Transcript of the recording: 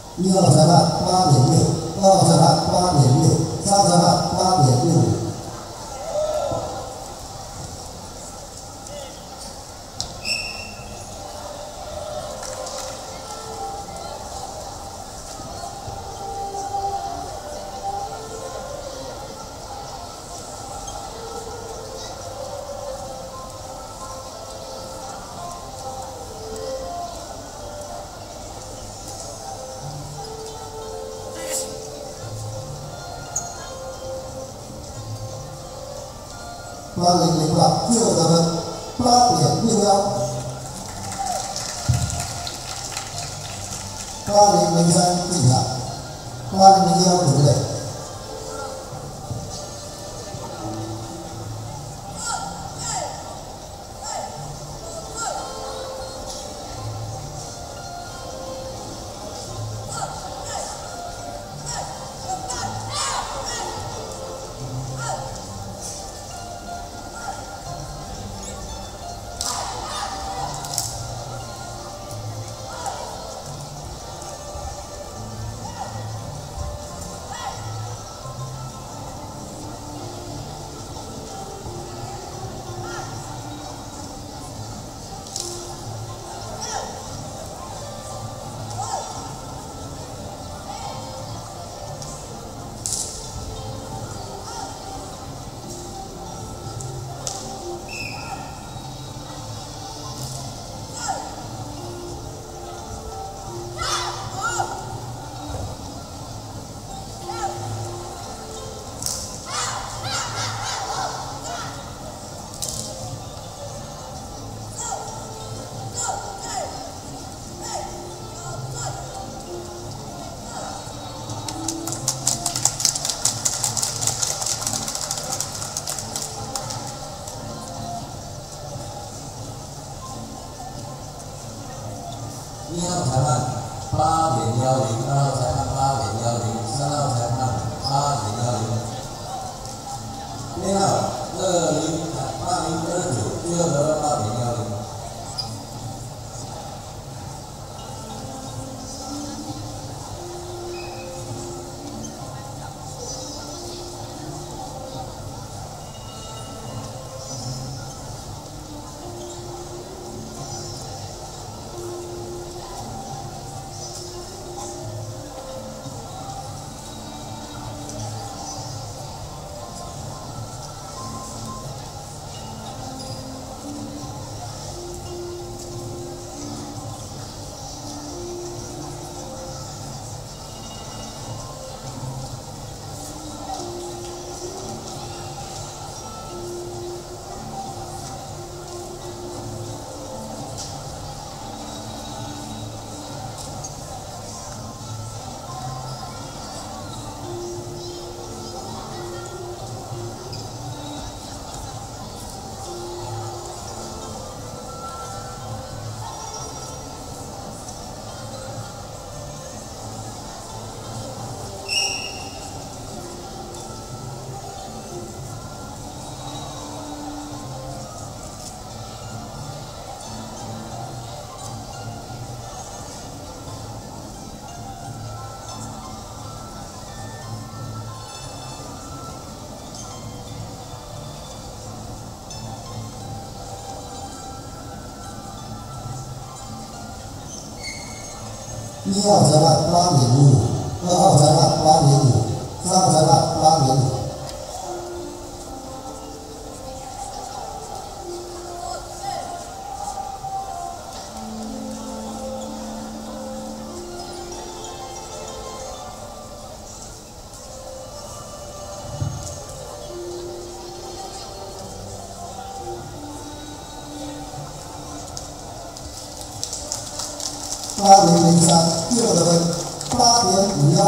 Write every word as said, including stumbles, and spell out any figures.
一号裁判八点六，二号裁判八点六，三号裁判八点六五。 八零零八，最后得分八点六幺，八零零三进场，八零零幺不对。 一号裁判八点幺零，二号裁判八点幺零，三号裁判八点幺零，编号二零八零二九，最后得分八点幺零。 一号裁判八点五五，二号裁判八点五，三号裁判八点五。八零零三，最后得分八点五幺。